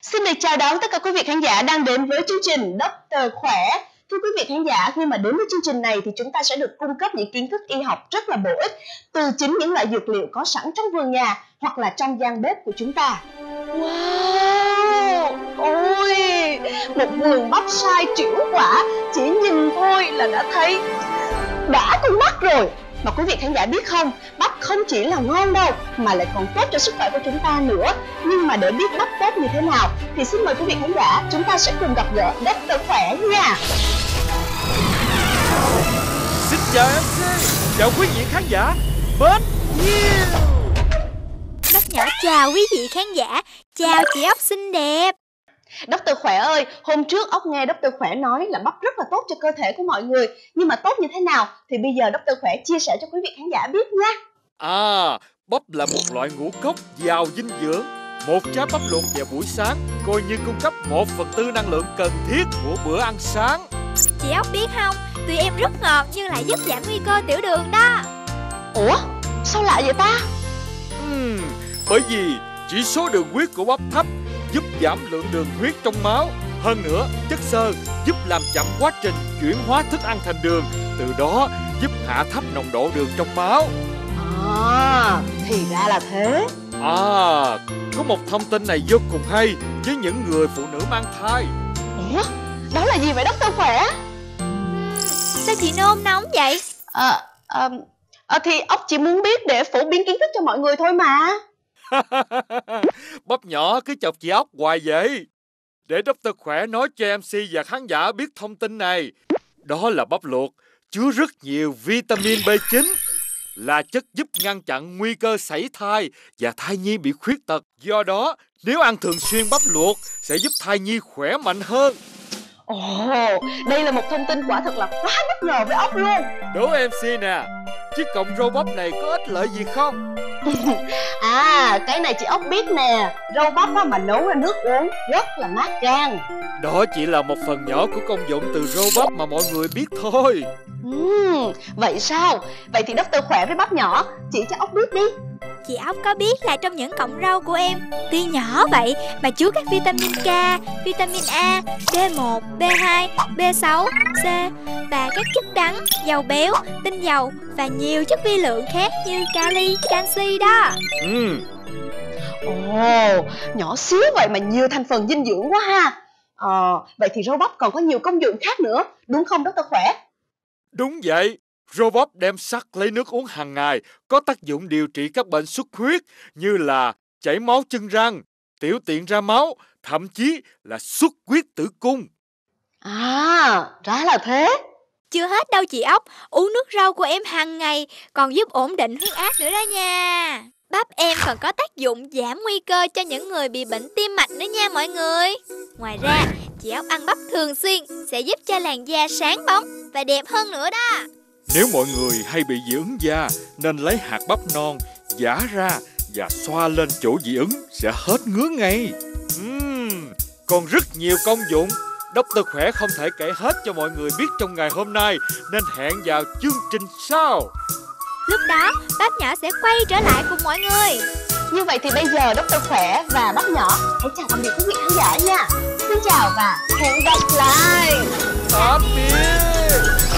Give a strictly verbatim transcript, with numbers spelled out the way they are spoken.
Xin được chào đón tất cả quý vị khán giả đang đến với chương trình Doctor Khỏe. Thưa quý vị khán giả, khi mà đến với chương trình này thì chúng ta sẽ được cung cấp những kiến thức y học rất là bổ ích từ chính những loại dược liệu có sẵn trong vườn nhà hoặc là trong gian bếp của chúng ta. Wow! Ôi! Một vườn bắp sai trĩu quả, chỉ nhìn thôi là đã thấy đã con mắt rồi. Mà quý vị khán giả biết không, bắp không chỉ là ngon đâu mà lại còn tốt cho sức khỏe của chúng ta nữa. Nhưng mà để biết bắp tốt như thế nào thì xin mời quý vị khán giả chúng ta sẽ cùng gặp gỡ Doctor Khỏe nha. Xin chào em xê, chào quý vị khán giả mến yêu. Bắp nhỏ chào quý vị khán giả, chào chị ốc xinh đẹp. Doctor Khỏe ơi, hôm trước ốc nghe Doctor Khỏe nói là bắp rất là tốt cho cơ thể của mọi người. Nhưng mà tốt như thế nào thì bây giờ Doctor Khỏe chia sẻ cho quý vị khán giả biết nha. À, bắp là một loại ngũ cốc giàu dinh dưỡng. Một trái bắp luộc vào buổi sáng coi như cung cấp một phần tư năng lượng cần thiết của bữa ăn sáng. Chị ốc biết không, tụi em rất ngọt nhưng lại giúp giảm nguy cơ tiểu đường đó. Ủa, sao lạ vậy ta? Uhm, bởi vì chỉ số đường huyết của bắp thấp giúp giảm lượng đường huyết trong máu. Hơn nữa, chất xơ giúp làm chậm quá trình chuyển hóa thức ăn thành đường, từ đó giúp hạ thấp nồng độ đường trong máu. À, thì ra là thế. À, có một thông tin này vô cùng hay với những người phụ nữ mang thai. Ủa, đó là gì vậy Doctor Khỏe? Sao chị nôn nóng vậy? À, à, à, thì ốc chỉ muốn biết để phổ biến kiến thức cho mọi người thôi mà. Bắp nhỏ cứ chọc chị ốc hoài vậy. Để Doctor Khỏe nói cho em xê và khán giả biết thông tin này. Đó là bắp luộc chứa rất nhiều vitamin B chín, là chất giúp ngăn chặn nguy cơ sảy thai và thai nhi bị khuyết tật. Do đó, nếu ăn thường xuyên bắp luộc sẽ giúp thai nhi khỏe mạnh hơn. Ồ, đây là một thông tin quả thật là quá bất ngờ với ốc luôn. Đố em xê nè, chiếc cọng rau bắp này có ích lợi gì không? À, cái này chị ốc biết nè. Rau bắp mà nấu ra nước uống rất là mát gan. Đó chỉ là một phần nhỏ của công dụng từ rau bắp mà mọi người biết thôi. uhm, Vậy sao? Vậy thì Doctor Khỏe với bắp nhỏ chỉ cho ốc biết đi. Chị ốc có biết là trong những cọng rau của em tuy nhỏ vậy mà chứa các vitamin K, vitamin A, B một, B hai, B sáu, C và các chất đắng, dầu béo, tinh dầu và nhiều chất vi lượng khác như kali, canxi đó. Ừ. Ồ, nhỏ xíu vậy mà nhiều thành phần dinh dưỡng quá ha. Ờ, vậy thì rau bắp còn có nhiều công dụng khác nữa, đúng không Doctor Khỏe? Đúng vậy. Rau bắp đem sắc lấy nước uống hàng ngày có tác dụng điều trị các bệnh xuất huyết như là chảy máu chân răng, tiểu tiện ra máu, thậm chí là xuất huyết tử cung. À, ra là thế. Chưa hết đâu chị ốc, uống nước rau của em hàng ngày còn giúp ổn định huyết áp nữa đó nha. Bắp em còn có tác dụng giảm nguy cơ cho những người bị bệnh tim mạch nữa nha mọi người. Ngoài ra, chị ốc ăn bắp thường xuyên sẽ giúp cho làn da sáng bóng và đẹp hơn nữa đó. Nếu mọi người hay bị dị ứng da nên lấy hạt bắp non giã ra và xoa lên chỗ dị ứng sẽ hết ngứa ngay. uhm, Còn rất nhiều công dụng Doctor Khỏe không thể kể hết cho mọi người biết trong ngày hôm nay, nên hẹn vào chương trình sau. Lúc đó bắp nhỏ sẽ quay trở lại cùng mọi người. Như vậy thì bây giờ Doctor Khỏe và bắp nhỏ hãy chào tạm biệt quý vị khán giả nha. Xin chào và hẹn gặp lại. Tạm biệt.